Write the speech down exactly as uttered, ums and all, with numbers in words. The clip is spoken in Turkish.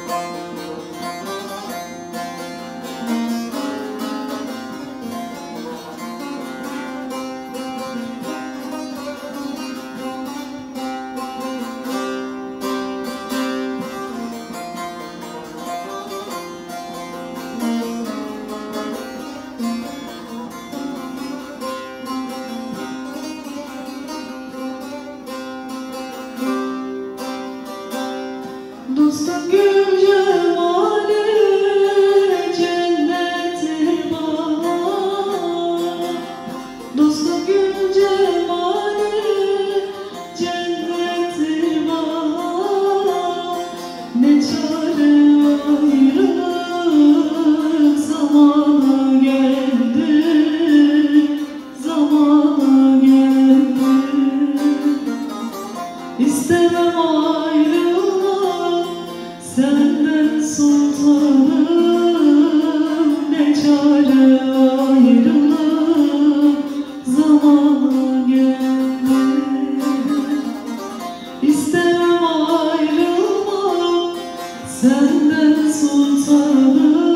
Dostum gül cemali cennettir bana. Dostum gül cemali cennettir bana. Ne çare ayrılık zamanı geldi, zamanı geldi. İstemem ayrılmak senden sultanım, ne çare ayrılık zamanı geldi. İstemem ayrılmak senden sultanım.